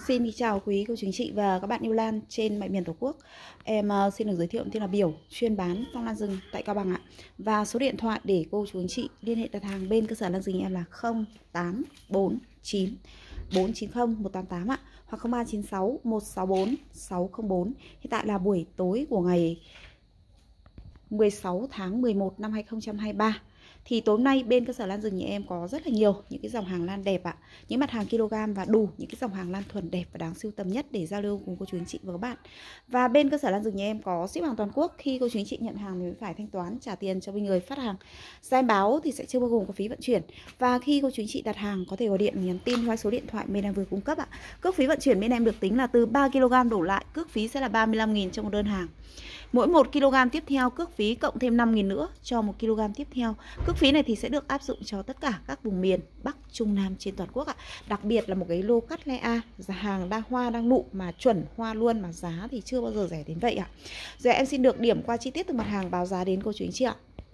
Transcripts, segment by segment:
Xin chào quý cô chú anh chị và các bạn yêu lan trên mọi miền Tổ quốc. Em xin được giới thiệu tên là Biểu, chuyên bán phong lan rừng tại Cao Bằng ạ. Và số điện thoại để cô chú anh chị liên hệ đặt hàng bên cơ sở lan rừng em là 0849 490 188 ạ, hoặc 0396 164 604. Hiện tại là buổi tối của ngày 16 tháng 11 năm 2023. Thì tối nay bên cơ sở lan rừng nhà em có rất là nhiều những cái dòng hàng lan đẹp ạ, những mặt hàng kg và đủ những cái dòng hàng lan thuần đẹp và đáng sưu tầm nhất để giao lưu cùng cô chú anh chị và các bạn. Và bên cơ sở lan rừng nhà em có ship hàng toàn quốc. Khi cô chú anh chị nhận hàng thì phải thanh toán trả tiền cho bên người phát hàng. Giá em báo thì sẽ chưa bao gồm có phí vận chuyển. Và khi cô chú anh chị đặt hàng có thể gọi điện nhắn tin qua số điện thoại bên em vừa cung cấp ạ. Cước phí vận chuyển bên em được tính là từ 3 kg đổ lại, cước phí sẽ là 35.000 cho một đơn hàng. Mỗi 1 kg tiếp theo cước phí cộng thêm 5.000 nữa cho 1 kg tiếp theo. Cước phí này thì sẽ được áp dụng cho tất cả các vùng miền Bắc, Trung, Nam trên toàn quốc ạ. Đặc biệt là một cái lô cắt le A, giá hàng đang hoa đang nụ mà chuẩn hoa luôn, mà giá thì chưa bao giờ rẻ đến vậy ạ. Giờ em xin được điểm qua chi tiết từng mặt hàng báo giá đến cô chú anh chị ạ.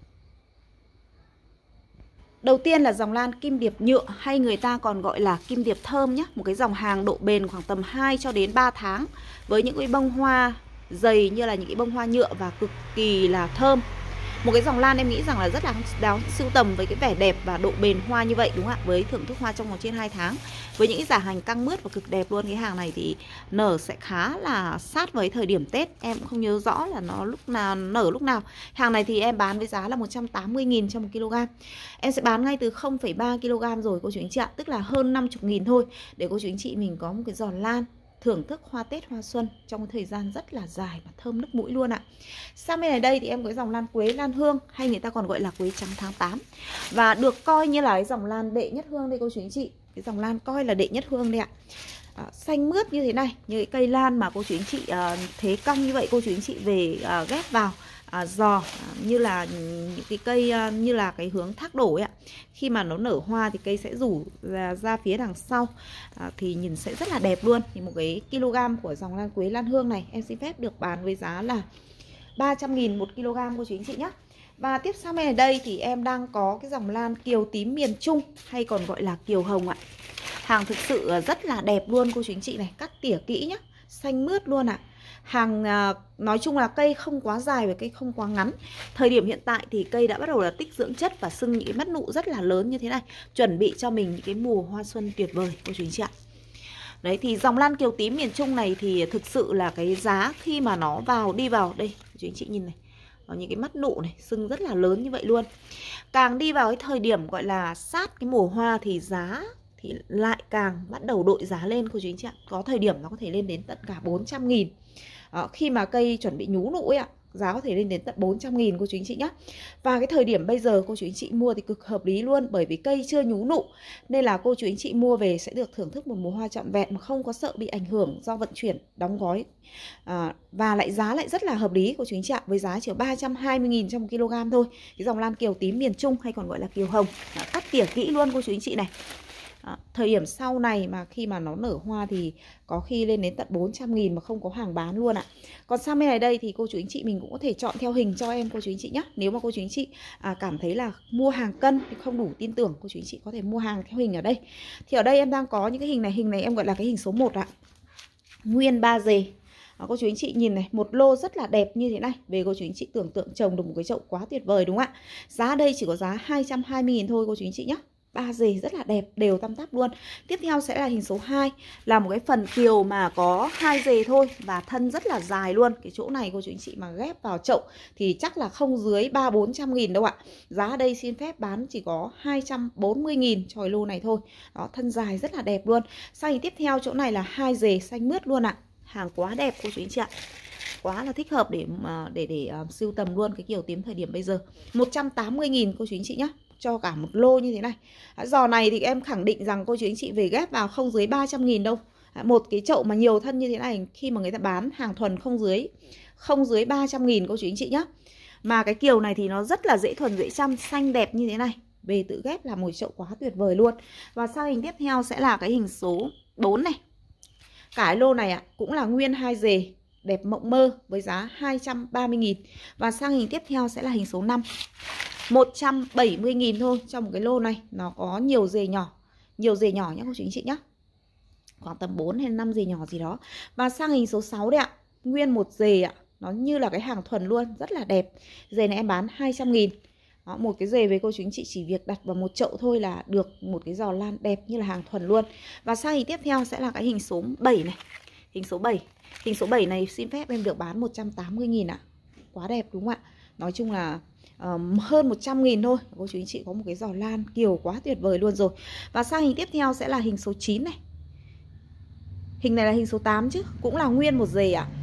Đầu tiên là dòng lan kim điệp nhựa, hay người ta còn gọi là kim điệp thơm nhé. Một cái dòng hàng độ bền khoảng tầm 2 cho đến 3 tháng với những cái bông hoa dày như là những cái bông hoa nhựa và cực kỳ là thơm. Một cái dòng lan em nghĩ rằng là rất là đáng sưu tầm với cái vẻ đẹp và độ bền hoa như vậy, đúng không ạ? Với thưởng thức hoa trong vòng trên 2 tháng, với những cái giả hành căng mướt và cực đẹp luôn. Cái hàng này thì nở sẽ khá là sát với thời điểm Tết. Em cũng không nhớ rõ là nó lúc nào nở lúc nào. Hàng này thì em bán với giá là 180.000 cho 1 kg. Em sẽ bán ngay từ 0,3 kg rồi cô chú anh chị ạ, tức là hơn 50.000 thôi, để cô chú anh chị mình có một cái giòn lan thưởng thức hoa Tết hoa xuân trong một thời gian rất là dài và thơm nước mũi luôn ạ. Sang bên này đây thì em có cái dòng lan quế lan hương, hay người ta còn gọi là quế trắng tháng 8, và được coi như là cái dòng lan đệ nhất hương đây cô chú anh chị. Cái dòng lan coi là đệ nhất hương đây ạ. Xanh mướt như thế này, như cái cây lan mà cô chú anh chị thế cong như vậy, cô chú anh chị về ghép vào giò như là những cái cây như là cái hướng thác đổ ấy ạ. Khi mà nó nở hoa thì cây sẽ rủ ra phía đằng sau thì nhìn sẽ rất là đẹp luôn. Thì một cái kg của dòng lan quế lan hương này em xin phép được bán với giá là 300.000 1 kg cô chú anh chị nhé. Và tiếp sang bên này đây thì em đang có cái dòng lan kiều tím miền Trung, hay còn gọi là kiều hồng ạ. Hàng thực sự rất là đẹp luôn cô chú anh chị này, cắt tỉa kỹ nhá, xanh mướt luôn ạ. Hàng nói chung là cây không quá dài và cây không quá ngắn. Thời điểm hiện tại thì cây đã bắt đầu là tích dưỡng chất và sưng những cái mắt nụ rất là lớn như thế này, chuẩn bị cho mình những cái mùa hoa xuân tuyệt vời cô chú anh chị ạ. Đấy, thì dòng lan kiều tím miền Trung này thì thực sự là cái giá khi mà nó đi vào đây cô chú anh chị nhìn này, có những cái mắt nụ này, sưng rất là lớn như vậy luôn. Càng đi vào cái thời điểm gọi là sát cái mùa hoa thì giá thì lại càng bắt đầu đội giá lên cô chú anh chị ạ. Có thời điểm nó có thể lên đến tận cả 400.000. Khi mà cây chuẩn bị nhú nụ ấy ạ, giá có thể lên đến tận 400.000 cô chú anh chị nhé. Và cái thời điểm bây giờ cô chú anh chị mua thì cực hợp lý luôn, bởi vì cây chưa nhú nụ nên là cô chú anh chị mua về sẽ được thưởng thức một mùa hoa trọn vẹn mà không có sợ bị ảnh hưởng do vận chuyển, đóng gói. Và lại giá lại rất là hợp lý cô chú anh chị ạ, với giá chỉ 320.000 trong 1 kg thôi. Cái dòng lan kiều tím miền Trung hay còn gọi là kiều hồng, cắt tỉa kỹ luôn cô chú anh chị này. Thời điểm sau này mà khi mà nó nở hoa thì có khi lên đến tận 400.000 mà không có hàng bán luôn ạ. Còn sang bên này đây thì cô chú anh chị mình cũng có thể chọn theo hình cho em cô chú anh chị nhé. Nếu mà cô chú anh chị cảm thấy là mua hàng cân thì không đủ tin tưởng, cô chú anh chị có thể mua hàng theo hình ở đây. Thì ở đây em đang có những cái hình này em gọi là cái hình số 1 ạ. Nguyên 3 dề. Cô chú anh chị nhìn này, một lô rất là đẹp như thế này. Về cô chú anh chị tưởng tượng trồng được một cái chậu quá tuyệt vời đúng không ạ? Giá đây chỉ có giá 220.000 thôi cô chú anh chị nhé. 3 dề rất là đẹp, đều tăm tắp luôn. Tiếp theo sẽ là hình số 2, là một cái phần kiều mà có 2 dề thôi và thân rất là dài luôn. Cái chỗ này cô chú anh chị mà ghép vào chậu thì chắc là không dưới 300-400.000 đâu ạ. Giá đây xin phép bán chỉ có 240.000 cho cái lô này thôi. Đó, thân dài rất là đẹp luôn. Sang hình tiếp theo chỗ này là 2 dề xanh mướt luôn ạ. Hàng quá đẹp cô chú anh chị ạ. Quá là thích hợp để sưu tầm luôn cái kiều tím thời điểm bây giờ. 180.000 cô chú anh chị nhé, cho cả một lô như thế này. Giò này thì em khẳng định rằng cô chú anh chị về ghép vào không dưới 300.000 đâu. Một cái chậu mà nhiều thân như thế này khi mà người ta bán hàng thuần không dưới 300.000 cô chú anh chị nhé. Mà cái kiều này thì nó rất là dễ thuần, dễ chăm, xanh đẹp như thế này. Về tự ghép là một chậu quá tuyệt vời luôn. Và sang hình tiếp theo sẽ là cái hình số 4 này. Cái lô này cũng là nguyên 2 dề, đẹp mộng mơ với giá 230.000. Và sang hình tiếp theo sẽ là hình số 5. 170.000 thôi cho một cái lô này. Nó có nhiều dề nhỏ nhé cô chú anh chị nhé. khoảng tầm 4 hay 5 dề nhỏ gì đó. Và sang hình số 6 đây ạ, nguyên một dề ạ, nó như là cái hàng thuần luôn, rất là đẹp. Dề này em bán 200.000. Đó, một cái dề với cô chú anh chị chỉ việc đặt vào một chậu thôi là được một cái giò lan đẹp như là hàng thuần luôn. Và sang hình tiếp theo sẽ là cái hình số 7 này. Hình số 7. Hình số 7 này xin phép em được bán 180.000 ạ. Quá đẹp đúng không ạ? Nói chung là hơn 100.000 thôi. Cô chú anh chị có một cái giò lan kiều quá tuyệt vời luôn rồi. Và sang hình tiếp theo sẽ là hình số 9 này. Hình này là hình số 8 chứ, cũng là nguyên một dề ạ.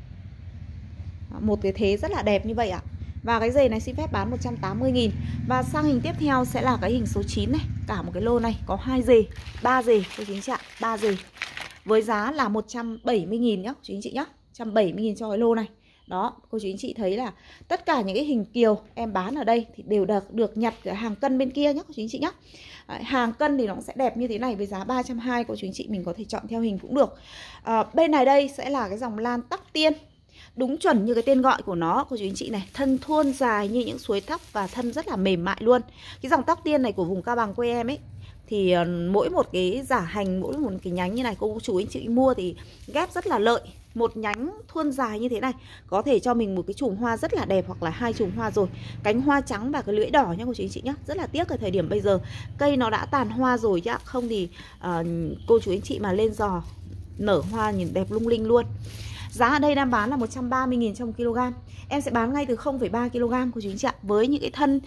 Một cái thế rất là đẹp như vậy ạ. Và cái dề này xin phép bán 180.000. Và sang hình tiếp theo sẽ là cái hình số 9 này. Cả một cái lô này có 2 dề, 3 dề cô chú anh chị ạ, 3 dề. Với giá là 170.000 nhá, chú anh chị nhá. 170.000 cho cái lô này. Đó, cô chú anh chị thấy là tất cả những cái hình kiều em bán ở đây thì đều được nhặt ở hàng cân bên kia nhá, cô chú anh chị nhá. Hàng cân thì nó sẽ đẹp như thế này với giá 320, cô chú anh chị mình có thể chọn theo hình cũng được. Bên này đây sẽ là cái dòng lan Tóc Tiên. Đúng chuẩn như cái tên gọi của nó cô chú anh chị này, thân thuôn dài như những suối tóc và thân rất là mềm mại luôn. Cái dòng Tóc Tiên này của vùng Cao Bằng quê em ấy thì mỗi một cái giả hành, mỗi một cái nhánh như này cô chú anh chị mua thì ghép rất là lợi. Một nhánh thuôn dài như thế này có thể cho mình một cái chùm hoa rất là đẹp hoặc là 2 chùm hoa rồi. Cánh hoa trắng và cái lưỡi đỏ nhá cô chú anh chị nhá. Rất là tiếc ở thời điểm bây giờ cây nó đã tàn hoa rồi nhá. Không thì cô chú anh chị mà lên giò nở hoa nhìn đẹp lung linh luôn. Giá ở đây đang bán là 130.000 trong 1 kg. Em sẽ bán ngay từ 0,3 kg cô chú anh chị ạ. Với những cái thân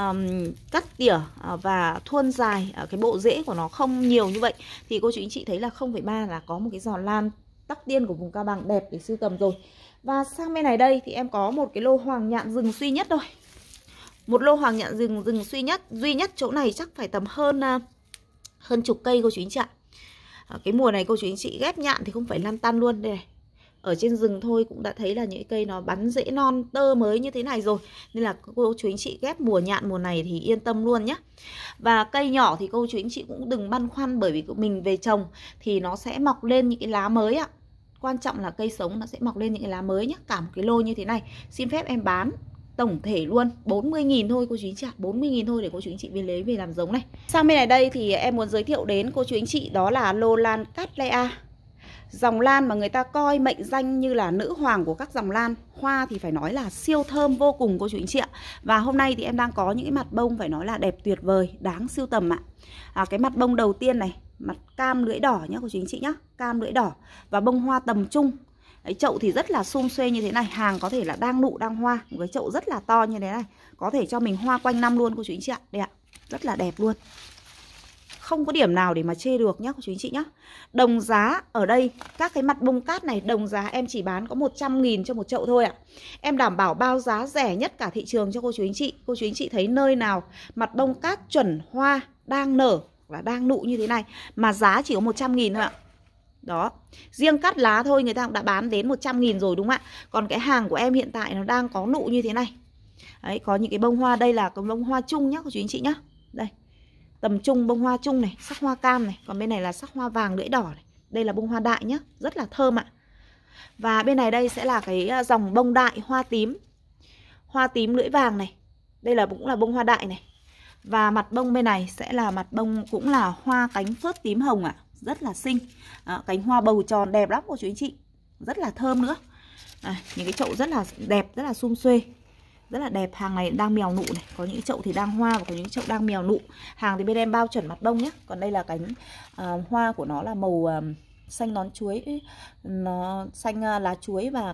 cắt tỉa và thuôn dài, cái bộ rễ của nó không nhiều như vậy thì cô chú anh chị thấy là 0,3 là có một cái giò lan Tóc Tiên của vùng Cao Bằng đẹp để sưu tầm rồi. Và sang bên này đây thì em có một cái lô hoàng nhạn rừng duy nhất thôi. Một lô hoàng nhạn rừng duy nhất chỗ này chắc phải tầm hơn chục cây cô chú anh chị ạ. Cái mùa này cô chú anh chị ghép nhạn thì không phải lăn tăn luôn đây này. Ở trên rừng thôi cũng đã thấy là những cây nó bắn rễ non tơ mới như thế này rồi. Nên là cô chú anh chị ghép mùa nhạn mùa này thì yên tâm luôn nhé. Và cây nhỏ thì cô chú anh chị cũng đừng băn khoăn, bởi vì mình về trồng thì nó sẽ mọc lên những cái lá mới ạ. Quan trọng là cây sống nó sẽ mọc lên những cái lá mới nhé. Cả một cái lô như thế này xin phép em bán tổng thể luôn 40.000 thôi cô chú anh chị ạ. 40.000 thôi để cô chú anh chị về lấy về làm giống này. Sang bên này đây thì em muốn giới thiệu đến cô chú anh chị đó là lô lan Cattleya. Dòng lan mà người ta coi mệnh danh như là nữ hoàng của các dòng lan. Hoa thì phải nói là siêu thơm vô cùng cô chú anh chị ạ. Và hôm nay thì em đang có những cái mặt bông phải nói là đẹp tuyệt vời, đáng sưu tầm ạ. Cái mặt bông đầu tiên này, mặt cam lưỡi đỏ nhá cô chú anh chị nhá. Cam lưỡi đỏ và bông hoa tầm trung. Đấy, chậu thì rất là sum xuê như thế này. Hàng có thể là đang nụ đang hoa. Một cái chậu rất là to như thế này, có thể cho mình hoa quanh năm luôn cô chú anh chị ạ. Đây ạ, rất là đẹp luôn. Không có điểm nào để mà chê được nhá cô chú anh chị nhá. Đồng giá ở đây các cái mặt bông cát này, đồng giá em chỉ bán có 100.000 cho một chậu thôi ạ. Em đảm bảo bao giá rẻ nhất cả thị trường cho cô chú anh chị. Cô chú anh chị thấy nơi nào mặt bông cát chuẩn hoa đang nở và đang nụ như thế này mà giá chỉ có 100.000 thôi ạ. Đó, riêng cắt lá thôi người ta cũng đã bán đến 100.000 rồi đúng không ạ. Còn cái hàng của em hiện tại nó đang có nụ như thế này. Đấy, có những cái bông hoa, đây là cái bông hoa chung nhá cô chú anh chị nhá. Đây, tầm trung bông hoa chung này, sắc hoa cam này. Còn bên này là sắc hoa vàng lưỡi đỏ này. Đây là bông hoa đại nhá, rất là thơm ạ. Và bên này đây sẽ là cái dòng bông đại hoa tím. Hoa tím lưỡi vàng này. Đây là cũng là bông hoa đại này. Và mặt bông bên này sẽ là mặt bông cũng là hoa cánh phớt tím hồng ạ. Rất là xinh. Cánh hoa bầu tròn đẹp lắm cô chú anh chị. Rất là thơm nữa. Những cái chậu rất là đẹp, rất là sum xuê, rất là đẹp. Hàng này đang mèo nụ này. Có những chậu thì đang hoa và có những chậu đang mèo nụ. Hàng thì bên em bao chuẩn mặt bông nhé. Còn đây là cánh hoa của nó là màu xanh nón chuối. Nó xanh lá chuối và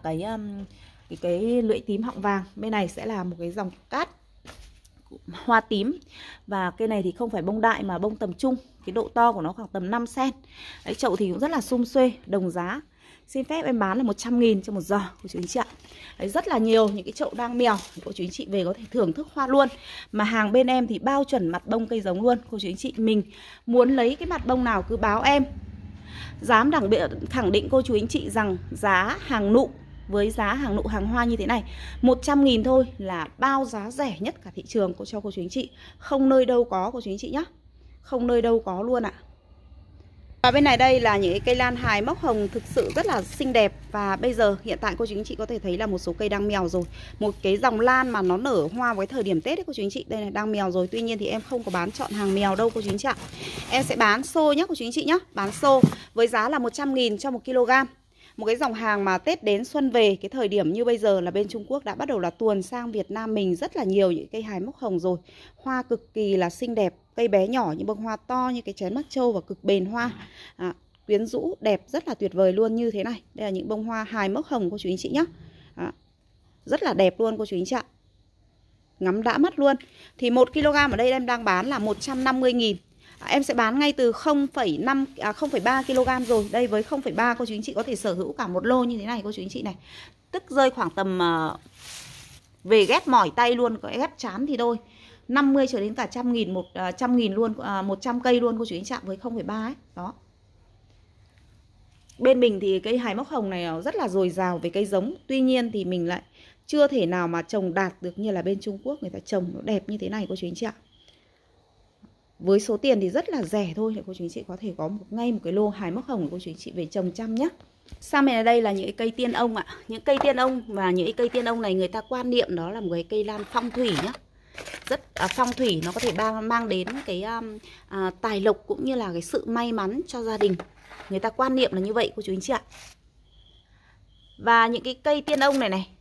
cái lưỡi tím họng vàng. Bên này sẽ là một cái dòng cát hoa tím. Và cây này thì không phải bông đại mà bông tầm trung. Cái độ to của nó khoảng tầm 5 cm. Đấy, chậu thì cũng rất là sum xuê. Đồng giá xin phép em bán là 100.000 cho một giò của chú anh chị ạ. Đấy, rất là nhiều những cái chậu đang mèo của chú anh chị về có thể thưởng thức hoa luôn. Mà hàng bên em thì bao chuẩn mặt bông cây giống luôn. Cô chú anh chị mình muốn lấy cái mặt bông nào cứ báo em. Dám khẳng định cô chú anh chị rằng giá hàng nụ với giá hàng nụ hàng hoa như thế này 100.000 thôi là bao giá rẻ nhất cả thị trường cho cô chú anh chị. Không nơi đâu có cô chú anh chị nhá. Không nơi đâu có luôn ạ. Và bên này đây là những cái cây lan hài mốc hồng thực sự rất là xinh đẹp. Và bây giờ hiện tại cô chú anh chị có thể thấy là một số cây đang mèo rồi. Một cái dòng lan mà nó nở hoa với thời điểm Tết ấy cô chú anh chị. Đây là đang mèo rồi. Tuy nhiên thì em không có bán chọn hàng mèo đâu cô chú anh chị ạ. Em sẽ bán xô nhé cô chú anh chị nhé. Bán xô với giá là 100.000 cho 1 kg. Một cái dòng hàng mà Tết đến xuân về, cái thời điểm như bây giờ là bên Trung Quốc đã bắt đầu là tuồn sang Việt Nam mình rất là nhiều những cây hài mốc hồng rồi. Hoa cực kỳ là xinh đẹp, cây bé nhỏ những bông hoa to như cái chén mắt trâu và cực bền hoa. Quyến rũ, đẹp, rất là tuyệt vời luôn như thế này. Đây là những bông hoa hài mốc hồng cô chú anh chị nhé. Rất là đẹp luôn cô chú anh chị ạ. Ngắm đã mắt luôn. Thì 1 kg ở đây em đang bán là 150.000. Em sẽ bán ngay từ 0,3 kg rồi. Đây với 0,3 cô chú anh chị có thể sở hữu cả một lô như thế này cô chú anh chị này. Tức rơi khoảng tầm về ghép mỏi tay luôn, có ghép chán thì thôi. 50 cho đến cả 100.000, 100.000 luôn, 100 cây luôn cô chú anh chị với 0,3 ấy. Đó. Bên mình thì cây hài mốc hồng này rất là dồi dào về cây giống. Tuy nhiên thì mình lại chưa thể nào mà trồng đạt được như là bên Trung Quốc người ta trồng nó đẹp như thế này cô chú anh chị ạ. Với số tiền thì rất là rẻ thôi để cô chú anh chị có thể có ngay một cái lô hài mốc hồng của cô chú anh chị về trồng chăm nhé. Sang bên ở đây là những cây tiên ông ạ. Những cây tiên ông và những cây tiên ông này người ta quan niệm đó là một cái cây lan phong thủy nhá. Rất phong thủy, nó có thể mang đến cái tài lộc cũng như là cái sự may mắn cho gia đình. Người ta quan niệm là như vậy cô chú anh chị ạ. Và những cái cây tiên ông này này,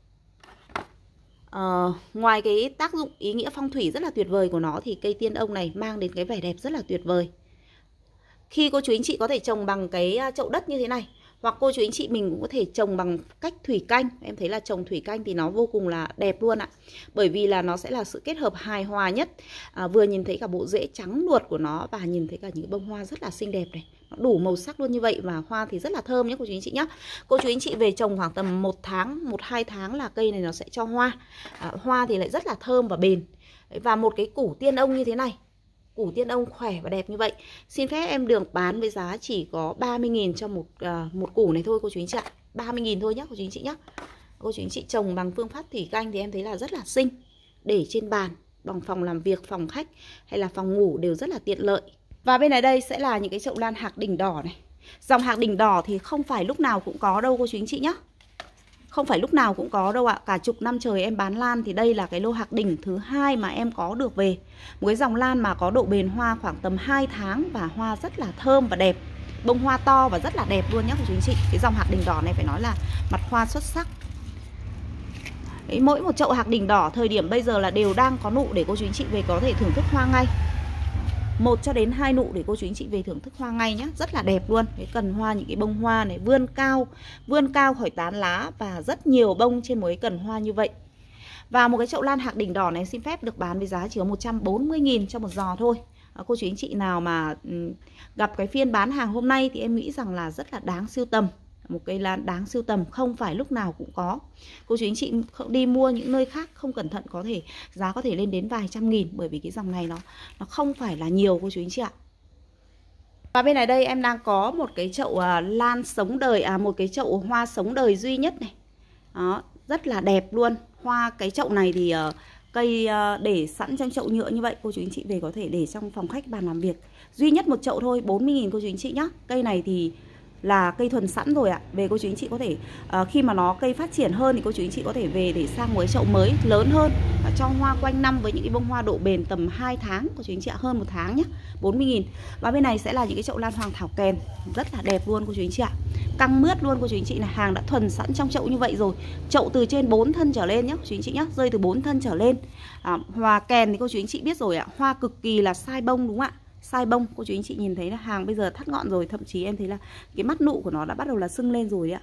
ngoài cái tác dụng ý nghĩa phong thủy rất là tuyệt vời của nó thì cây tiên ông này mang đến cái vẻ đẹp rất là tuyệt vời. Khi cô chú anh chị có thể trồng bằng cái chậu đất như thế này, hoặc cô chú anh chị mình cũng có thể trồng bằng cách thủy canh. Em thấy là trồng thủy canh thì nó vô cùng là đẹp luôn ạ. Bởi vì là nó sẽ là sự kết hợp hài hòa nhất. Vừa nhìn thấy cả bộ rễ trắng nuột của nó và nhìn thấy cả những bông hoa rất là xinh đẹp này. Nó đủ màu sắc luôn như vậy và hoa thì rất là thơm nhé cô chú anh chị nhé. Cô chú anh chị về trồng khoảng tầm 1 tháng, 1-2 tháng là cây này nó sẽ cho hoa. Hoa thì lại rất là thơm và bền. Và một cái củ tiên ông như thế này, củ tiên ông khỏe và đẹp như vậy, xin phép em được bán với giá chỉ có 30.000 cho một củ này thôi cô chú anh chị ạ. 30.000 thôi nhé cô chú anh chị nhé. Cô chú anh chị trồng bằng phương pháp thủy canh thì em thấy là rất là xinh. Để trên bàn, bằng phòng làm việc, phòng khách hay là phòng ngủ đều rất là tiện lợi. Và bên này đây sẽ là những cái chậu lan hạc đỉnh đỏ này. Dòng hạc đỉnh đỏ thì không phải lúc nào cũng có đâu cô chú anh chị nhé. Không phải lúc nào cũng có đâu ạ. Cả chục năm trời em bán lan thì đây là cái lô hạc đỉnh thứ 2 mà em có được về. Một cái dòng lan mà có độ bền hoa khoảng tầm 2 tháng và hoa rất là thơm và đẹp. Bông hoa to và rất là đẹp luôn nhé cô chú anh chị. Cái dòng hạc đỉnh đỏ này phải nói là mặt hoa xuất sắc. Đấy, mỗi một chậu hạc đỉnh đỏ thời điểm bây giờ là đều đang có nụ để cô chú anh chị về có thể thưởng thức hoa ngay. 1 cho đến 2 nụ để cô chú anh chị về thưởng thức hoa ngay nhé. Rất là đẹp luôn. Cái cần hoa, những cái bông hoa này vươn cao khỏi tán lá và rất nhiều bông trên một cái cần hoa như vậy. Và một cái chậu lan hạc đỉnh đỏ này xin phép được bán với giá chỉ có 140.000 cho một giò thôi. Cô chú anh chị nào mà gặp cái phiên bán hàng hôm nay thì em nghĩ rằng là rất là đáng sưu tầm. Một cây lan đáng sưu tầm, không phải lúc nào cũng có. Cô chú anh chị đi mua những nơi khác không cẩn thận có thể giá có thể lên đến vài trăm nghìn, bởi vì cái dòng này nó không phải là nhiều cô chú anh chị ạ. Và bên này đây em đang có một cái chậu lan sống đời, một cái chậu hoa sống đời duy nhất này. Đó, rất là đẹp luôn. Hoa cái chậu này thì cây để sẵn trong chậu nhựa như vậy, cô chú anh chị về có thể để trong phòng khách, bàn làm việc. Duy nhất một chậu thôi, 40.000 cô chú anh chị nhá. Cây này thì là cây thuần sẵn rồi ạ. Về cô chú anh chị có thể khi mà nó cây phát triển hơn thì cô chú anh chị có thể về để sang một cái chậu mới lớn hơn, cho hoa quanh năm với những cái bông hoa độ bền tầm 2 tháng cô chú anh chị ạ, hơn 1 tháng nhé. 40.000. Và bên này sẽ là những cái chậu lan hoàng thảo kèn rất là đẹp luôn cô chú anh chị ạ. Căng mướt luôn cô chú anh chị này, hàng đã thuần sẵn trong chậu như vậy rồi. Chậu từ trên 4 thân trở lên nhé cô chú anh chị nhé, rơi từ 4 thân trở lên. Hòa kèn thì cô chú anh chị biết rồi ạ, hoa cực kỳ là sai bông đúng không ạ? Sai bông, cô chú anh chị nhìn thấy là hàng bây giờ thắt ngọn rồi, thậm chí em thấy là cái mắt nụ của nó đã bắt đầu là sưng lên rồi đấy ạ.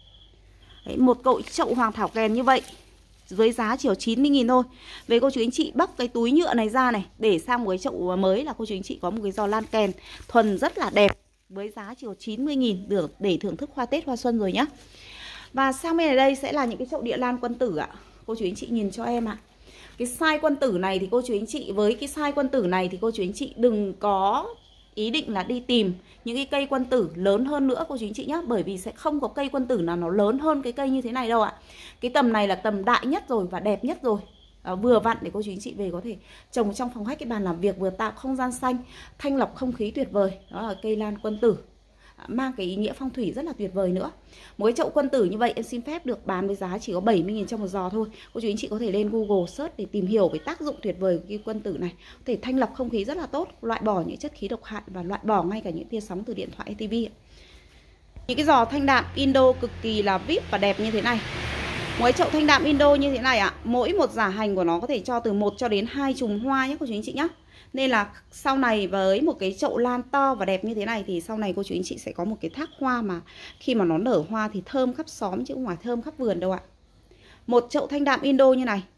Đấy, một chậu hoàng thảo kèn như vậy với giá chỉ có 90.000 thôi. Về cô chú anh chị bóc cái túi nhựa này ra này, để sang một cái chậu mới là cô chú anh chị có một cái giò lan kèn thuần rất là đẹp với giá chỉ có 90.000 được để thưởng thức hoa Tết hoa Xuân rồi nhá. Và sang bên này đây sẽ là những cái chậu địa lan quân tử ạ. Cô chú anh chị nhìn cho em ạ. Cái size quân tử này thì cô chú anh chị, với cái size quân tử này thì cô chú anh chị đừng có ý định là đi tìm những cái cây quân tử lớn hơn nữa cô chú anh chị nhé. Bởi vì sẽ không có cây quân tử nào nó lớn hơn cái cây như thế này đâu ạ. Cái tầm này là tầm đại nhất rồi và đẹp nhất rồi. Vừa vặn để cô chú anh chị về có thể trồng trong phòng khách, cái bàn làm việc, vừa tạo không gian xanh, thanh lọc không khí tuyệt vời. Đó là cây lan quân tử. mang cái ý nghĩa phong thủy rất là tuyệt vời nữa. Một cái chậu quân tử như vậy em xin phép được bán với giá chỉ có 70.000 trong một giò thôi. Cô chú anh chị có thể lên Google search để tìm hiểu về tác dụng tuyệt vời của cái quân tử này. Có thể thanh lọc không khí rất là tốt, loại bỏ những chất khí độc hại và loại bỏ ngay cả những tia sóng từ điện thoại hay tivi. Những cái giò thanh đạm Indo cực kỳ là VIP và đẹp như thế này. Một cái chậu thanh đạm Indo như thế này ạ, mỗi một giả hành của nó có thể cho từ 1 cho đến 2 chùm hoa nhé cô chú anh chị nhé. Nên là sau này với một cái chậu lan to và đẹp như thế này thì sau này cô chú anh chị sẽ có một cái thác hoa mà khi mà nó nở hoa thì thơm khắp xóm chứ không phải thơm khắp vườn đâu ạ. Một chậu thanh đạm Indo như này,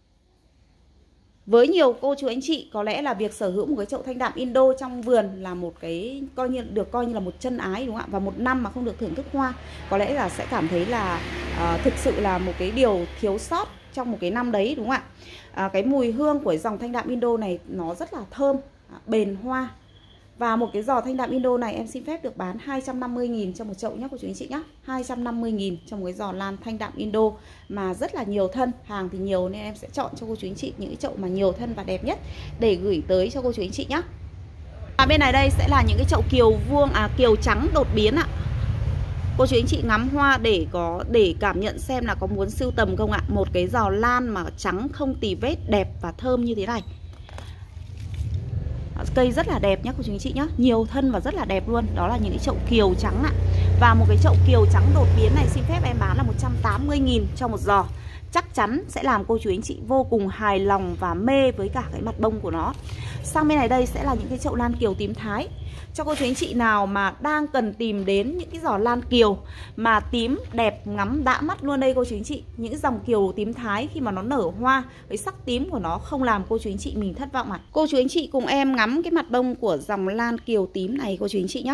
với nhiều cô chú anh chị có lẽ là việc sở hữu một cái chậu thanh đạm Indo trong vườn là một cái coi như là một chân ái, đúng không ạ? Và một năm mà không được thưởng thức hoa có lẽ là sẽ cảm thấy là thực sự là một cái điều thiếu sót trong một cái năm đấy, đúng không ạ? Cái mùi hương của dòng thanh đạm Indo này nó rất là thơm, bền hoa. Và một cái giò thanh đạm Indo này em xin phép được bán 250.000 cho một chậu nhé cô chú anh chị nhé. 250.000 trong một cái giò lan thanh đạm Indo mà rất là nhiều thân. Hàng thì nhiều nên em sẽ chọn cho cô chú anh chị những cái chậu mà nhiều thân và đẹp nhất để gửi tới cho cô chú anh chị nhé. Bên này đây sẽ là những cái chậu kiều vuông, kiều trắng đột biến ạ. Cô chú anh chị ngắm hoa để cảm nhận xem là có muốn sưu tầm không ạ. Một cái giò lan mà trắng không tì vết, đẹp và thơm như thế này. Cây rất là đẹp nhé cô chú anh chị nhé, nhiều thân và rất là đẹp luôn. Đó là những cái chậu kiều trắng ạ. Và một cái chậu kiều trắng đột biến này xin phép em bán là 180.000 cho một giò. Chắc chắn sẽ làm cô chú anh chị vô cùng hài lòng và mê với cả cái mặt bông của nó. Sang bên này đây sẽ là những cái chậu lan kiều tím thái. Cho cô chú anh chị nào mà đang cần tìm đến những cái giò lan kiều mà tím đẹp ngắm đã mắt luôn đây cô chú anh chị. Những dòng kiều tím thái khi mà nó nở hoa với sắc tím của nó không làm cô chú anh chị mình thất vọng ạ. Cô chú anh chị cùng em ngắm cái mặt bông của dòng lan kiều tím này cô chú anh chị nhé.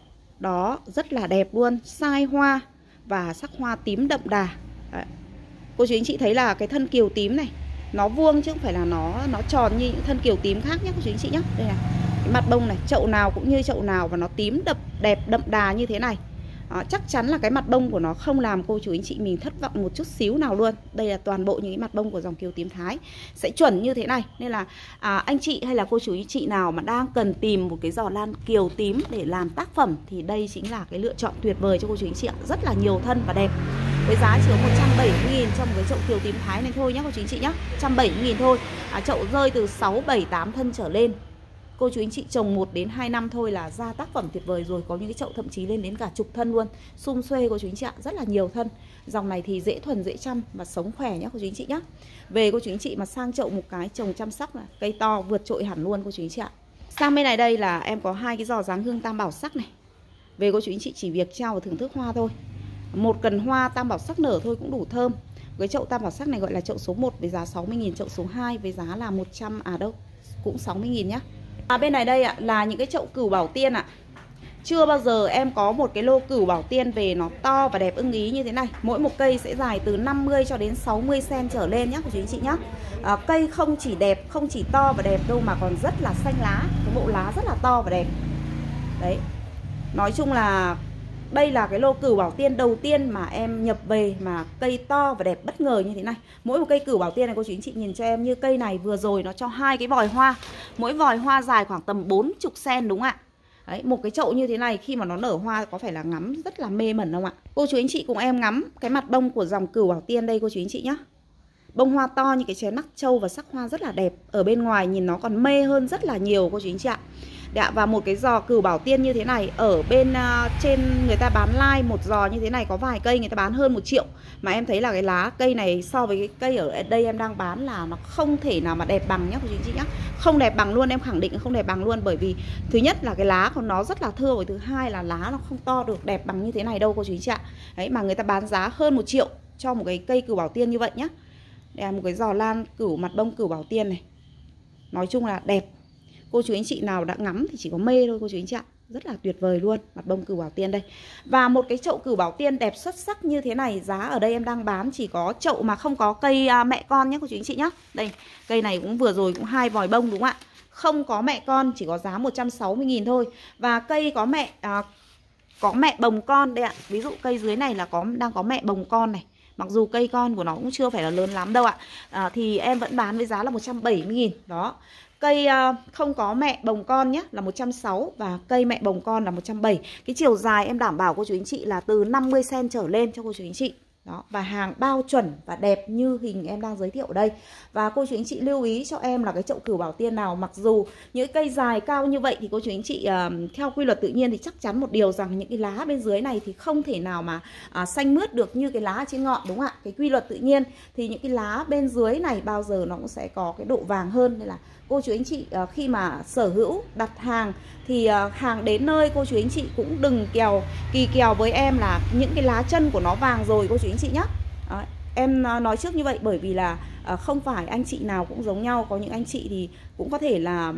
Đó, rất là đẹp luôn, sai hoa và sắc hoa tím đậm đà. Đấy. Cô chú anh chị thấy là cái thân kiều tím này nó vuông chứ không phải là nó tròn như những thân kiều tím khác nhé cô chú anh chị nhé. Đây này, cái mặt bông này, chậu nào cũng như chậu nào và nó tím đẹp đậm đà như thế này. Chắc chắn là cái mặt bông của nó không làm cô chú anh chị mình thất vọng một chút xíu nào luôn. Đây là toàn bộ những cái mặt bông của dòng kiều tím thái sẽ chuẩn như thế này. Nên là anh chị hay là cô chú anh chị nào mà đang cần tìm một cái giò lan kiều tím để làm tác phẩm thì đây chính là cái lựa chọn tuyệt vời cho cô chú anh chị ạ. Rất là nhiều thân và đẹp. Với giá chỉ có 170.000 trong một cái chậu kiều tím thái này thôi nhé cô chú anh chị nhé. 170.000 thôi. Chậu rơi từ 6, 7, 8 thân trở lên. Cô chú anh chị trồng 1 đến 2 năm thôi là ra tác phẩm tuyệt vời rồi. Có những cái chậu thậm chí lên đến cả chục thân luôn. Sum xuê cô chú anh chị ạ, rất là nhiều thân. Dòng này thì dễ thuần, dễ chăm và sống khỏe nhé cô chú anh chị nhé. Về cô chú anh chị mà sang chậu một cái trồng chăm sóc là cây to vượt trội hẳn luôn cô chú anh chị ạ. Sang bên này đây là em có hai cái giò dáng hương tam bảo sắc này. Về cô chú anh chị chỉ việc treo và thưởng thức hoa thôi. Một cần hoa tam bảo sắc nở thôi cũng đủ thơm. Cái chậu tam bảo sắc này gọi là chậu số 1 với giá 60.000, chậu số 2 với giá là 100 cũng 60.000 nhá. Bên này đây ạ là những cái chậu cửu bảo tiên ạ. Chưa bao giờ em có một cái lô cửu bảo tiên về nó to và đẹp ưng ý như thế này. Mỗi một cây sẽ dài từ 50 cho đến 60 cm trở lên nhé cô chú anh chị nhé. Cây không chỉ đẹp, không chỉ to và đẹp đâu mà còn rất là xanh lá. Cái bộ lá rất là to và đẹp. Đấy. Nói chung là đây là cái lô cửu bảo tiên đầu tiên mà em nhập về mà cây to và đẹp bất ngờ như thế này. Mỗi một cây cửu bảo tiên này cô chú anh chị nhìn cho em, như cây này vừa rồi nó cho 2 cái vòi hoa. Mỗi vòi hoa dài khoảng tầm 40 cm đúng không ạ? Đấy, một cái chậu như thế này khi mà nó nở hoa có phải là ngắm rất là mê mẩn không ạ? Cô chú anh chị cùng em ngắm cái mặt bông của dòng cửu bảo tiên đây cô chú anh chị nhé. Bông hoa to như cái chén nắc trâu và sắc hoa rất là đẹp. Ở bên ngoài nhìn nó còn mê hơn rất là nhiều cô chú anh chị ạ. Và một cái giò cửu bảo tiên như thế này ở bên trên người ta bán live một giò như thế này có vài cây người ta bán hơn 1 triệu. Mà em thấy là cái lá cây này so với cái cây ở đây em đang bán là nó không thể nào mà đẹp bằng nhá cô chú anh chị nhá. Không đẹp bằng luôn, em khẳng định không đẹp bằng luôn. Bởi vì thứ nhất là cái lá của nó rất là thưa, và thứ hai là lá nó không to được đẹp bằng như thế này đâu cô chú anh chị ạ. Đấy, mà người ta bán giá hơn 1 triệu cho một cái cây cửu bảo tiên như vậy nhá. Đây là một cái giò lan cửu mặt bông cửu bảo tiên này. Nói chung là đẹp. Cô chú anh chị nào đã ngắm thì chỉ có mê thôi cô chú anh chị ạ. Rất là tuyệt vời luôn, mặt bông cửu bảo tiên đây. Và một cái chậu cửu bảo tiên đẹp xuất sắc như thế này, giá ở đây em đang bán chỉ có chậu mà không có cây mẹ con nhé cô chú anh chị nhé. Đây, cây này cũng vừa rồi cũng 2 vòi bông đúng không ạ? Không có mẹ con, chỉ có giá 160.000 thôi. Và cây có mẹ bồng con đây ạ. Ví dụ cây dưới này là đang có mẹ bồng con này. Mặc dù cây con của nó cũng chưa phải là lớn lắm đâu ạ. Thì em vẫn bán với giá là 170.000. Đó. Cây không có mẹ bồng con nhé là 160 và cây mẹ bồng con là 170. Cái chiều dài em đảm bảo cô chú anh chị là từ 50 cm trở lên cho cô chú anh chị. Đó, và hàng bao chuẩn và đẹp như hình em đang giới thiệu ở đây. Và cô chú anh chị lưu ý cho em là cái chậu cửu bảo tiên nào, mặc dù những cây dài cao như vậy thì cô chú anh chị theo quy luật tự nhiên thì chắc chắn một điều rằng những cái lá bên dưới này thì không thể nào mà xanh mướt được như cái lá trên ngọn, đúng không ạ? Cái quy luật tự nhiên thì những cái lá bên dưới này bao giờ nó cũng sẽ có cái độ vàng hơn. Nên là cô chú anh chị khi mà sở hữu đặt hàng thì hàng đến nơi cô chú anh chị cũng đừng kỳ kèo với em là những cái lá chân của nó vàng rồi cô chú anh chị nhé. Em nói trước như vậy bởi vì là không phải anh chị nào cũng giống nhau. Có những anh chị thì cũng có thể là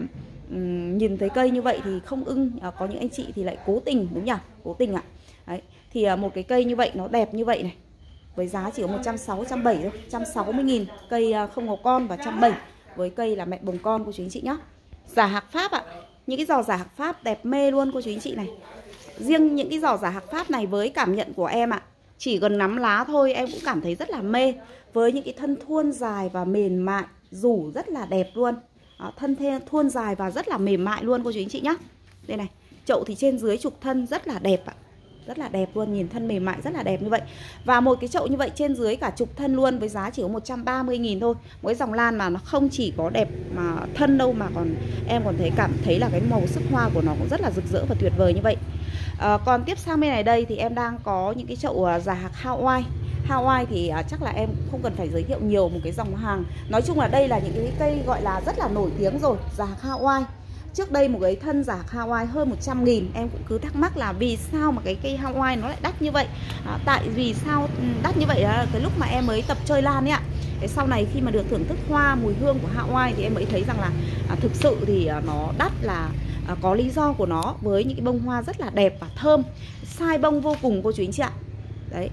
nhìn thấy cây như vậy thì không ưng, có những anh chị thì lại cố tình, đúng nhỉ? Cố tình ạ. Đấy, thì một cái cây như vậy nó đẹp như vậy này, với giá chỉ có 160, 170 thôi, 160.000. Cây không có con và 170 với cây là mẹ bồng con cô chú anh chị nhé. Giả hạc Pháp ạ. Những cái giò giả hạc Pháp đẹp mê luôn cô chú anh chị này. Riêng những cái giò giả hạc Pháp này với cảm nhận của em ạ, chỉ cần ngắm lá thôi em cũng cảm thấy rất là mê. Với những cái thân thuôn dài và mềm mại, rủ rất là đẹp luôn. Thân thuôn dài và rất là mềm mại luôn cô chú anh chị nhé. Đây này, chậu thì trên dưới trục thân rất là đẹp ạ. Rất là đẹp luôn, nhìn thân mềm mại rất là đẹp như vậy. Và một cái chậu như vậy trên dưới cả chục thân luôn, với giá chỉ có 130.000 thôi. Một cái dòng lan mà nó không chỉ có đẹp mà thân đâu, mà còn em còn cảm thấy là cái màu sắc hoa của nó cũng rất là rực rỡ và tuyệt vời như vậy. Còn tiếp sang bên này đây thì em đang có những cái chậu giả hạc Hawaii. Hawaii thì chắc là em không cần phải giới thiệu nhiều một cái dòng hàng. Nói chung là đây là những cái cây gọi là rất là nổi tiếng rồi, giả hạc Hawaii. Trước đây một cái thân giả hạc Hawaii hơn 100.000. Em cũng cứ thắc mắc là vì sao mà cái cây Hawaii nó lại đắt như vậy. Tại vì sao đắt như vậy là cái lúc mà em mới tập chơi lan ấy ạ. Thế sau này khi mà được thưởng thức hoa mùi hương của Hawaii thì em mới thấy rằng là thực sự thì nó đắt là có lý do của nó. Với những cái bông hoa rất là đẹp và thơm, sai bông vô cùng cô chú anh chị ạ. Đấy.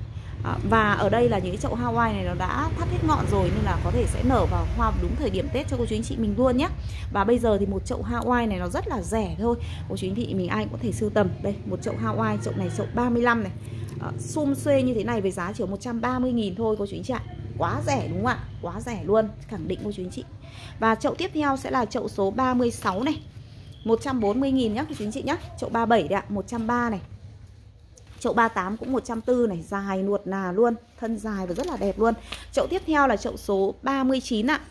Và ở đây là những cái chậu Hawaii này nó đã thắt hết ngọn rồi, nên là có thể sẽ nở vào hoa đúng thời điểm Tết cho cô chú anh chị mình luôn nhé. Và bây giờ thì một chậu Hawaii này nó rất là rẻ thôi, cô chú anh chị mình ai cũng có thể sưu tầm. Đây, một chậu Hawaii, chậu này chậu 35 này, sum xuê như thế này với giá chỉ 130.000 thôi cô chú anh chị ạ. Quá rẻ đúng không ạ? Quá rẻ luôn, khẳng định cô chú anh chị. Và chậu tiếp theo sẽ là chậu số 36 này, 140.000 nhé cô chú anh chị nhé. Chậu 37 đấy ạ, 130 này. Chậu 38 cũng 140 này, dài nuột nà luôn, thân dài và rất là đẹp luôn. Chậu tiếp theo là chậu số 39 ạ.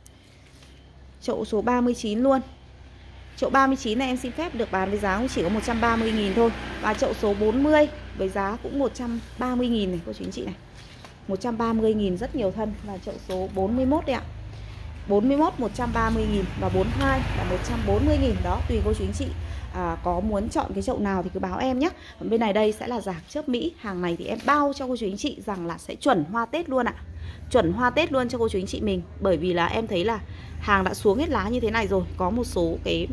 Chậu số 39 luôn. Chậu 39 này em xin phép được bán với giá cũng chỉ có 130.000 thôi. Và chậu số 40 với giá cũng 130.000 này cô chú anh chị này. 130.000 rất nhiều thân. Và chậu số 41 đây ạ. 41 130.000 và 42 là 140.000. Đó, tùy cô chú anh chị có muốn chọn cái chậu nào thì cứ báo em nhé. Bên này đây sẽ là giả chớp Mỹ. Hàng này thì em bao cho cô chú anh chị rằng là sẽ chuẩn hoa Tết luôn ạ. Chuẩn hoa Tết luôn cho cô chú anh chị mình. Bởi vì là em thấy là hàng đã xuống hết lá như thế này rồi. Có một số cái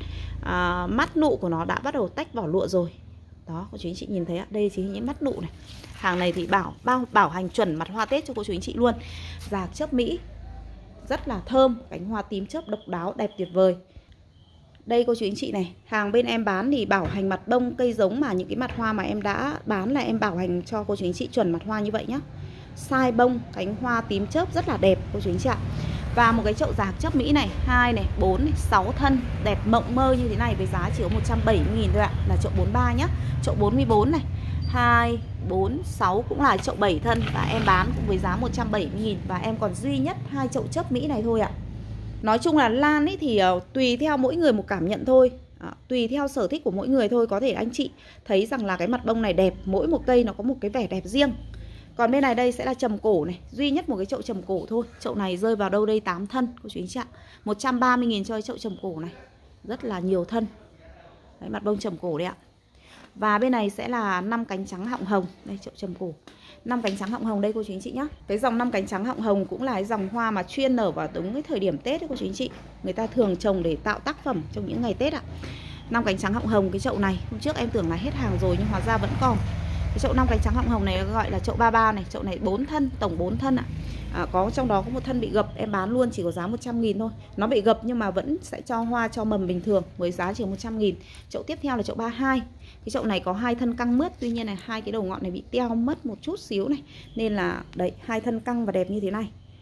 mắt nụ của nó đã bắt đầu tách vỏ lụa rồi. Đó, cô chú anh chị nhìn thấy ạ. Đây chính là những mắt nụ này. Hàng này thì bảo hành chuẩn mặt hoa Tết cho cô chú anh chị luôn. Giả chớp Mỹ rất là thơm, cánh hoa tím chớp độc đáo đẹp tuyệt vời. Đây cô chú anh chị này, hàng bên em bán thì bảo hành mặt bông cây giống, mà những cái mặt hoa mà em đã bán là em bảo hành cho cô chú anh chị chuẩn mặt hoa như vậy nhá. Sai bông, cánh hoa tím chớp rất là đẹp cô chú anh chị ạ. Và một cái chậu giả chớp Mỹ này, 2 này, 4 này, 6 thân đẹp mộng mơ như thế này với giá chỉ có 170.000 thôi ạ, là chậu 43 nhá. Chậu 44 này, 2, 4, 6 cũng là chậu 7 thân và em bán cũng với giá 170.000 và em còn duy nhất 2 chậu chớp Mỹ này thôi ạ. Nói chung là lan ấy thì tùy theo mỗi người một cảm nhận thôi, tùy theo sở thích của mỗi người thôi. Có thể anh chị thấy rằng là cái mặt bông này đẹp, mỗi một cây nó có một cái vẻ đẹp riêng. Còn bên này đây sẽ là trầm cổ này, duy nhất một cái chậu trầm cổ thôi. Chậu này rơi vào đâu đây 8 thân cô chú anh chị ạ. 130.000 cho cái chậu trầm cổ này, rất là nhiều thân. Đấy, mặt bông trầm cổ đấy ạ. Và bên này sẽ là 5 cánh trắng họng hồng. Đây chậu trầm cổ, 5 cánh trắng họng hồng đây cô chú anh chị nhé. Cái dòng 5 cánh trắng họng hồng cũng là cái dòng hoa mà chuyên nở vào đúng cái thời điểm Tết đấy cô chú anh chị. Người ta thường trồng để tạo tác phẩm trong những ngày Tết ạ. 5 cánh trắng họng hồng, cái chậu này hôm trước em tưởng là hết hàng rồi nhưng hóa ra vẫn còn. Cái chậu 5 cánh trắng họng hồng này gọi là chậu 33 này. Chậu này 4 thân, tổng 4 thân ạ. Có trong đó có một thân bị gập, em bán luôn chỉ có giá 100.000 thôi. Nó bị gập nhưng mà vẫn sẽ cho hoa cho mầm bình thường với giá chỉ 100.000. Chậu tiếp theo là chậu 32. Cái chậu này có 2 thân căng mướt, tuy nhiên là 2 cái đầu ngọn này bị teo mất một chút xíu này, nên là đấy 2 thân căng và đẹp như thế này.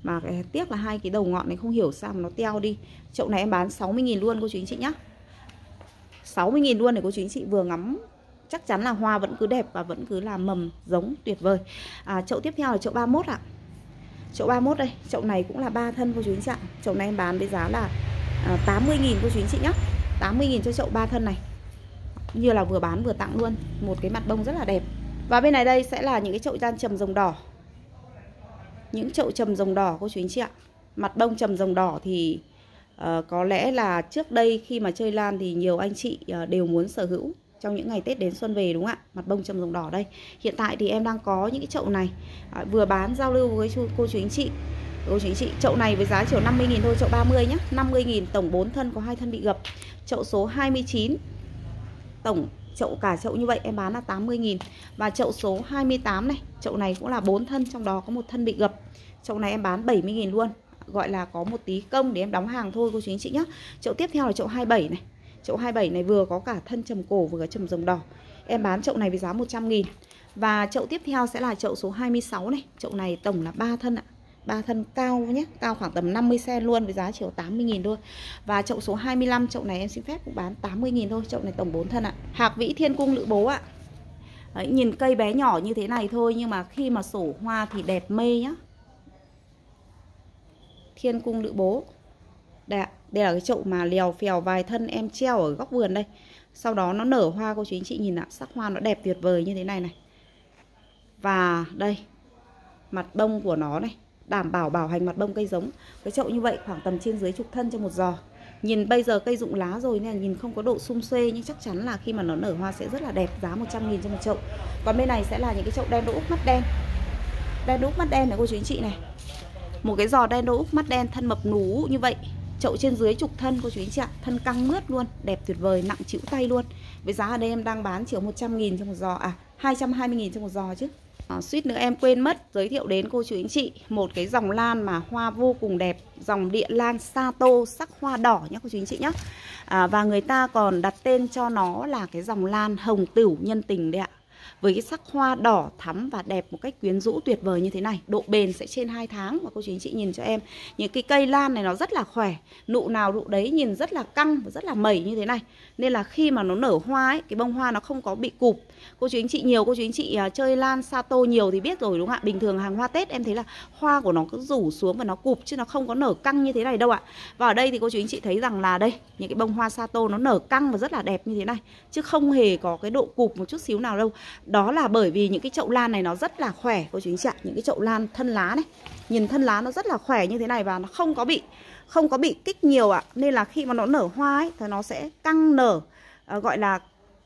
Mà cái tiếc là hai cái đầu ngọn này không hiểu sao mà nó teo đi. Chậu này em bán 60.000 luôn cô chú anh chị nhá. 60.000 luôn để cô chú anh chị vừa ngắm. Chắc chắn là hoa vẫn cứ đẹp và vẫn cứ là mầm giống tuyệt vời. Chậu tiếp theo là chậu 31 ạ. Chậu 31 đây, chậu này cũng là 3 thân cô chú anh chị ạ. Chậu này em bán với giá là 80.000 cô chú anh chị nhá. 80.000 cho chậu 3 thân này. Như là vừa bán vừa tặng luôn. Một cái mặt bông rất là đẹp. Và bên này đây sẽ là những cái chậu lan trầm rồng đỏ. Những chậu trầm rồng đỏ cô chú anh chị ạ. Mặt bông trầm rồng đỏ thì có lẽ là trước đây khi mà chơi lan thì nhiều anh chị đều muốn sở hữu trong những ngày Tết đến xuân về, đúng không ạ? Mặt bông trầm rồng đỏ đây. Hiện tại thì em đang có những cái chậu này vừa bán giao lưu với cô chú anh chị. Cô chú anh chị, chậu này với giá chỉ 50.000 thôi, chậu 30 nhá. 50.000 tổng 4 thân, có 2 thân bị gập. Chậu số 29 tổng chậu cả chậu như vậy em bán là 80.000. Và chậu số 28 này, chậu này cũng là 4 thân, trong đó có 1 thân bị gập. Chậu này em bán 70.000 luôn. Gọi là có một tí công để em đóng hàng thôi cô chú anh chị nhé. Chậu tiếp theo là chậu 27 này. Chậu 27 này vừa có cả thân trầm cổ vừa có trầm rồng đỏ. Em bán chậu này với giá 100.000. Và chậu tiếp theo sẽ là chậu số 26 này. Chậu này tổng là 3 thân ạ. 3 thân cao nhé, cao khoảng tầm 50 cm luôn với giá chỉ 80.000 thôi. Và chậu số 25, chậu này em xin phép cũng bán 80.000 thôi. Chậu này tổng 4 thân ạ. Hạc vĩ thiên cung lự bố ạ. Đấy, nhìn cây bé nhỏ như thế này thôi nhưng mà khi mà sổ hoa thì đẹp mê nhá. Thiên cung lự bố. Đây là cái chậu mà lèo phèo vài thân em treo ở góc vườn đây. Sau đó nó nở hoa cô chú anh chị nhìn ạ, sắc hoa nó đẹp tuyệt vời như thế này này. Và đây, mặt bông của nó này, đảm bảo bảo hành mặt bông cây giống. Cái chậu như vậy khoảng tầm trên dưới chục thân cho một giò. Nhìn bây giờ cây rụng lá rồi nên là nhìn không có độ sum xuê, nhưng chắc chắn là khi mà nó nở hoa sẽ rất là đẹp, giá 100.000 cho một chậu. Còn bên này sẽ là những cái chậu đen đỗ úc mắt đen. Đen đỗ úc mắt đen này cô chú anh chị này. Một cái giò đen đỗ úc mắt đen thân mập nú như vậy. Chậu trên dưới chục thân cô chú anh chị ạ. Thân căng mướt luôn, đẹp tuyệt vời, nặng chịu tay luôn. Với giá ở đây em đang bán chỉ 100.000 cho một giò, 220.000 cho một giò chứ. Suýt nữa em quên mất giới thiệu đến cô chú anh chị một cái dòng lan mà hoa vô cùng đẹp. Dòng địa lan Sato sắc hoa đỏ nhé cô chú anh chị nhé. Và người ta còn đặt tên cho nó là cái dòng lan hồng tửu nhân tình đấy ạ. Với cái sắc hoa đỏ thắm và đẹp một cách quyến rũ tuyệt vời như thế này. Độ bền sẽ trên 2 tháng. Và cô chú anh chị nhìn cho em, những cái cây lan này nó rất là khỏe. Nụ nào nụ đấy, nhìn rất là căng và rất là mẩy như thế này. Nên là khi mà nó nở hoa ấy, cái bông hoa nó không có bị cụp. Cô chú anh chị nhiều, cô chú anh chị chơi lan Sato nhiều thì biết rồi đúng không ạ? Bình thường hàng hoa Tết em thấy là hoa của nó cứ rủ xuống và nó cụp chứ nó không có nở căng như thế này đâu ạ. Và ở đây thì cô chú anh chị thấy rằng là đây, những cái bông hoa Sato nó nở căng và rất là đẹp như thế này, chứ không hề có cái độ cụp một chút xíu nào đâu. Đó là bởi vì những cái chậu lan này nó rất là khỏe cô chú anh chị ạ. Những cái chậu lan thân lá này, nhìn thân lá nó rất là khỏe như thế này và nó không có bị kích nhiều ạ. Nên là khi mà nó nở hoa ấy thì nó sẽ căng nở, gọi là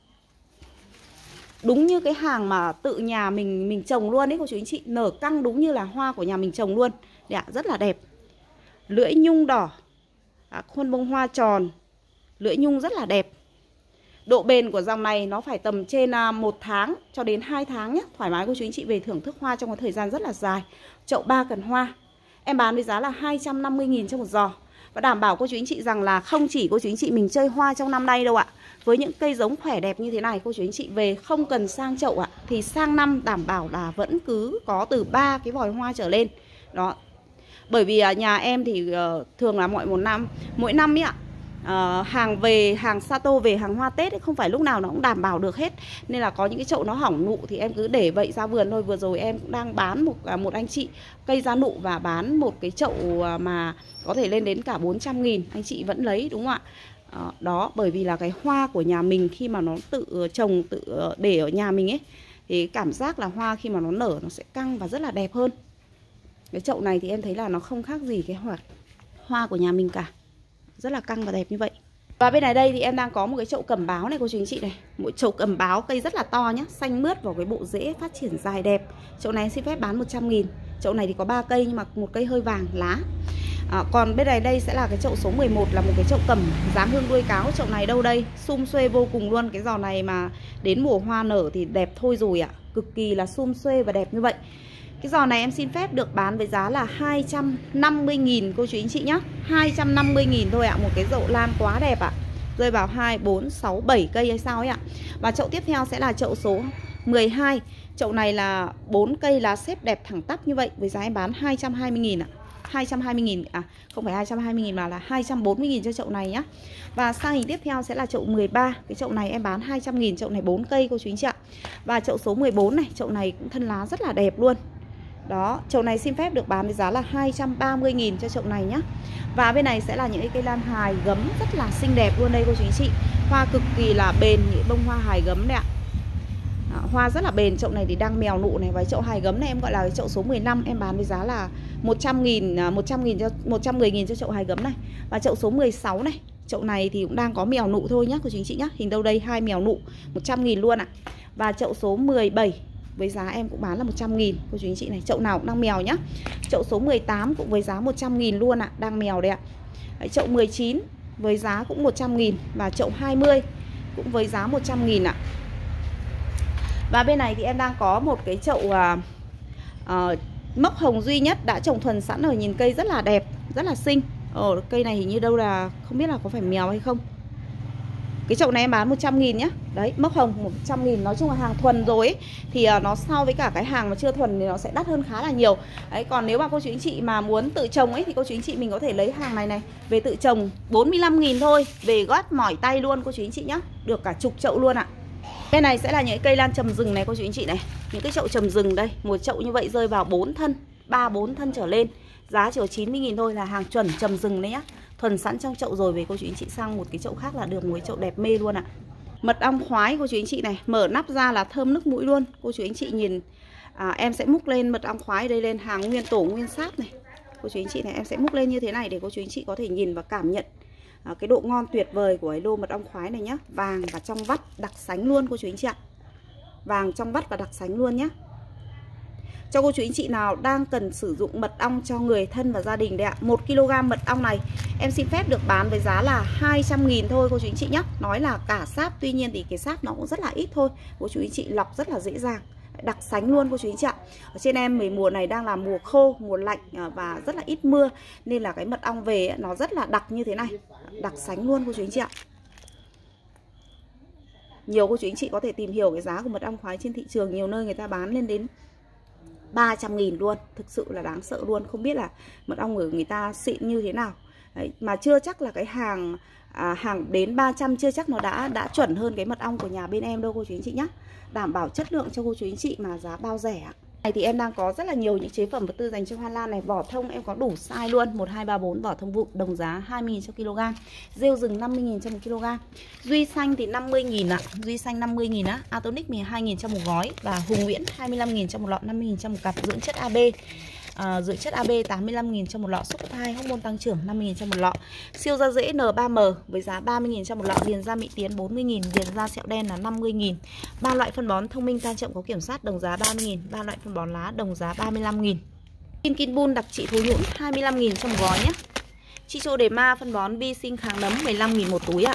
đúng như cái hàng mà tự nhà mình trồng luôn ấy cô chú anh chị. Nở căng đúng như là hoa của nhà mình trồng luôn. Đấy ạ, rất là đẹp. Lưỡi nhung đỏ, khuôn bông hoa tròn, lưỡi nhung rất là đẹp. Độ bền của dòng này nó phải tầm trên 1 tháng cho đến 2 tháng nhé. Thoải mái cô chú anh chị về thưởng thức hoa trong một thời gian rất là dài. Chậu 3 cần hoa em bán với giá là 250.000 cho một giò. Và đảm bảo cô chú anh chị rằng là không chỉ cô chú anh chị mình chơi hoa trong năm nay đâu ạ. Với những cây giống khỏe đẹp như thế này, cô chú anh chị về không cần sang chậu ạ, thì sang năm đảm bảo là vẫn cứ có từ 3 cái vòi hoa trở lên. Đó. Bởi vì nhà em thì thường là mỗi năm ấy ạ, hàng Sato về, hàng hoa Tết ấy, không phải lúc nào nó cũng đảm bảo được hết. Nên là có những cái chậu nó hỏng nụ thì em cứ để vậy ra vườn thôi. Vừa rồi em cũng đang bán một anh chị cây ra nụ và bán một cái chậu mà có thể lên đến cả 400.000. Anh chị vẫn lấy đúng không ạ? Đó, bởi vì là cái hoa của nhà mình khi mà nó tự trồng, tự để ở nhà mình ấy, thì cảm giác là hoa khi mà nó nở nó sẽ căng và rất là đẹp hơn. Cái chậu này thì em thấy là nó không khác gì cái hoa của nhà mình cả. Rất là căng và đẹp như vậy. Và bên này đây thì em đang có một cái chậu cẩm báo này cô chú anh chị này. Một chậu cẩm báo cây rất là to nhá, xanh mướt vào cái bộ rễ phát triển dài đẹp. Chậu này em xin phép bán 100.000. Chậu này thì có 3 cây nhưng mà một cây hơi vàng lá. Còn bên này đây sẽ là cái chậu số 11 là một cái chậu cẩm dáng hương đuôi cáo. Chậu này đâu đây sum xuê vô cùng luôn. Cái giò này mà đến mùa hoa nở thì đẹp thôi rồi ạ. Cực kỳ là sum xuê và đẹp như vậy. Cái giò này em xin phép được bán với giá là 250.000 cô chú anh chị nhá. 250.000 thôi ạ. Một cái chậu lan quá đẹp ạ. Rơi vào 2, 4, 6, 7 cây hay sao ấy ạ. Và chậu tiếp theo sẽ là chậu số 12. Chậu này là 4 cây lá xếp đẹp thẳng tắp như vậy. Với giá em bán 220.000 ạ. 220.000, không phải 220.000 mà là 240.000 cho chậu này nhá. Và sang hình tiếp theo sẽ là chậu 13. Cái chậu này em bán 200.000, chậu này 4 cây cô chú anh chị ạ. Và chậu số 14 này, chậu này cũng thân lá rất là đẹp luôn. Đó, chậu này xin phép được bán với giá là 230.000 cho chậu này nhá. Và bên này sẽ là những cây lan hài gấm rất là xinh đẹp luôn đây cô chú anh chị. Hoa cực kỳ là bền, những bông hoa hài gấm đấy ạ. Hoa rất là bền. Chậu này thì đang mèo nụ này. Và chậu hài gấm này em gọi là cái chậu số 15, em bán với giá là 110.000 cho chậu hài gấm này. Và chậu số 16 này, chậu này thì cũng đang có mèo nụ thôi nhá cô chú anh chị nhá. Hình đâu đây 2 mèo nụ, 100.000 luôn ạ. Và chậu số 17 với giá em cũng bán là 100.000 cô chú anh chị này. Chậu nào cũng đang mèo nhá. Chậu số 18 cũng với giá 100.000 luôn ạ, đang mèo đấy ạ. Chậu 19 với giá cũng 100.000. Và chậu 20 cũng với giá 100.000 ạ. Và bên này thì em đang có một cái chậu mốc hồng duy nhất đã trồng thuần sẵn rồi, nhìn cây rất là đẹp, rất là xinh. Cây này hình như đâu là không biết là có phải mèo hay không. Cái chậu này em bán 100.000 nhá. Đấy, mốc hồng 100.000, nói chung là hàng thuần rồi ấy, thì nó so với cả cái hàng mà chưa thuần thì nó sẽ đắt hơn khá là nhiều. Đấy, còn nếu mà cô chú anh chị mà muốn tự trồng ấy thì cô chú anh chị mình có thể lấy hàng này này về tự trồng 45.000 thôi, về gót mỏi tay luôn cô chú anh chị nhá. Được cả chục chậu luôn ạ. Bên này sẽ là những cây lan trầm rừng này cô chú anh chị này. Những cái chậu trầm rừng đây, một chậu như vậy rơi vào 4 thân, 3-4 thân trở lên. Giá chỉ có 90.000 thôi, là hàng chuẩn trầm rừng đấy nhá. Thuần sẵn trong chậu rồi, về cô chú anh chị sang một cái chậu khác là được một cái chậu đẹp mê luôn ạ. Mật ong khoái cô chú anh chị này, mở nắp ra là thơm nức mũi luôn. Cô chú anh chị nhìn, em sẽ múc lên mật ong khoái đây lên, hàng nguyên tổ nguyên sáp này. Cô chú anh chị này, em sẽ múc lên như thế này để cô chú anh chị có thể nhìn và cảm nhận cái độ ngon tuyệt vời của cái lô mật ong khoái này nhá. Vàng và trong vắt đặc sánh luôn cô chú anh chị ạ. Vàng trong vắt và đặc sánh luôn nhá. Cho cô chú anh chị nào đang cần sử dụng mật ong cho người thân và gia đình đấy ạ. 1 kg mật ong này em xin phép được bán với giá là 200.000 thôi cô chú anh chị nhé. Nói là cả sáp, tuy nhiên thì cái sáp nó cũng rất là ít thôi. Cô chú anh chị lọc rất là dễ dàng, đặc sánh luôn cô chú anh chị ạ. Ở trên em mùa này đang là mùa khô, mùa lạnh và rất là ít mưa, nên là cái mật ong về nó rất là đặc như thế này, đặc sánh luôn cô chú anh chị ạ. Nhiều cô chú anh chị có thể tìm hiểu cái giá của mật ong khoái trên thị trường, nhiều nơi người ta bán lên đến 300.000 luôn. Thực sự là đáng sợ luôn. Không biết là mật ong của người ta xịn như thế nào. Đấy, mà chưa chắc là cái hàng đến 300 chưa chắc nó đã chuẩn hơn cái mật ong của nhà bên em đâu cô chú anh chị nhé. Đảm bảo chất lượng cho cô chú anh chị mà giá bao rẻ. Này thì em đang có rất là nhiều những chế phẩm vật tư dành cho hoa lan này. Vỏ thông em có đủ size luôn, 1, 2, 3, 4 vỏ thông vụn, đồng giá 20.000 cho kg. Rêu rừng 50.000 cho 1 kg. Duy xanh thì 50.000 ạ. Duy xanh 50.000 á. Atonic 12.000 cho một gói. Và Hùng Nguyễn 25.000 cho một lọ, 50.000 cho một cặp. Dưỡng chất AB dưỡng chất AB 85.000 cho một lọ. Xúc thai hormone tăng trưởng 50.000 cho một lọ. Siêu da dễ N3M với giá 30.000 cho một lọ. Viền da Mỹ Tiến 40.000, viền da sẹo đen là 50.000. 3 loại phân bón thông minh tan chậm có kiểm soát đồng giá 30.000. 3 loại phân bón lá đồng giá 35.000. Kinkinbun đặc trị thú nhũn 25.000 cho một gói nhé. Chichodema phân bón vi sinh kháng nấm 15.000 một túi ạ.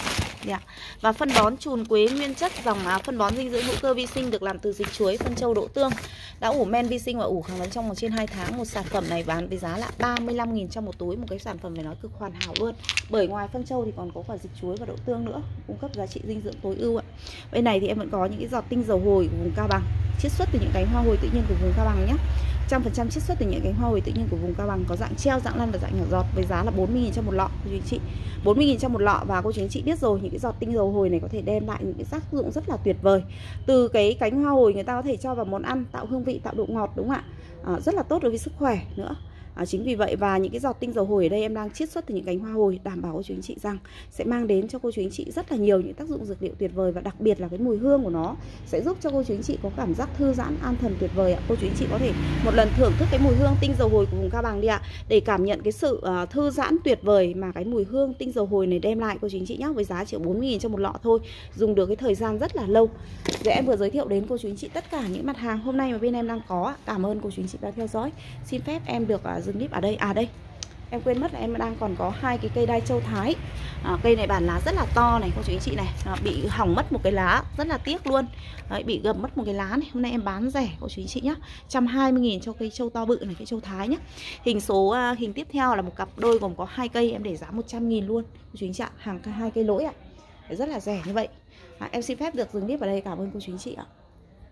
Và phân bón chùn quế nguyên chất dòng phân bón dinh dưỡng hữu cơ vi sinh được làm từ dịch chuối, phân trâu, đỗ tương, đã ủ men vi sinh và ủ kháng nấm trong trên 2 tháng. Một sản phẩm này bán với giá là 35.000 cho một túi. Một cái sản phẩm phải nói cực hoàn hảo luôn. Bởi ngoài phân trâu thì còn có cả dịch chuối và đỗ tương nữa, cung cấp giá trị dinh dưỡng tối ưu ạ. Bên này thì em vẫn có những cái giọt tinh dầu hồi của vùng Cao Bằng, chiết xuất từ những cánh hoa hồi tự nhiên của vùng Cao Bằng nhé. 100% chiết xuất từ những cánh hoa hồi tự nhiên của vùng Cao Bằng, có dạng treo, dạng lăn và dạng nhỏ giọt, với giá là 40.000 cho một lọ cô chú anh chị. 40.000 cho một lọ. Và cô chú anh chị biết rồi, những cái giọt tinh dầu hồi này có thể đem lại những cái tác dụng rất là tuyệt vời. Từ cái cánh hoa hồi người ta có thể cho vào món ăn, tạo hương vị, tạo độ ngọt, đúng không ạ? Rất là tốt đối với sức khỏe nữa. Chính vì vậy, và những cái giọt tinh dầu hồi ở đây em đang chiết xuất từ những cánh hoa hồi, đảm bảo cô chú anh chị rằng sẽ mang đến cho cô chú anh chị rất là nhiều những tác dụng dược liệu tuyệt vời, và đặc biệt là cái mùi hương của nó sẽ giúp cho cô chú anh chị có cảm giác thư giãn, an thần tuyệt vời ạ. Cô chú anh chị có thể một lần thưởng thức cái mùi hương tinh dầu hồi của vùng Cao Bằng đi ạ, để cảm nhận cái sự thư giãn tuyệt vời mà cái mùi hương tinh dầu hồi này đem lại cô chú anh chị nhé. Với giá chỉ 40.000 cho một lọ thôi, dùng được cái thời gian rất là lâu. Để em vừa giới thiệu đến cô chú anh chị tất cả những mặt hàng hôm nay mà bên em đang có. Cảm ơn cô chú anh chị đã theo dõi. Xin phép em được dừng clip ở đây. Đây, em quên mất là em đang còn có 2 cái cây đai châu Thái. Cây này bản lá rất là to này cô chú anh chị này, bị hỏng mất một cái lá, rất là tiếc luôn. Đấy, bị gầm mất một cái lá này. Hôm nay em bán rẻ cô chú anh chị nhé, 120.000 cho cây châu to bự này, cây châu Thái nhé. Hình tiếp theo là một cặp đôi gồm có 2 cây, em để giá 100.000 luôn cô chú anh chị ạ. Hàng 2 cây lỗi ạ, rất là rẻ như vậy. Em xin phép được dừng clip ở đây. Cảm ơn cô chú anh chị ạ.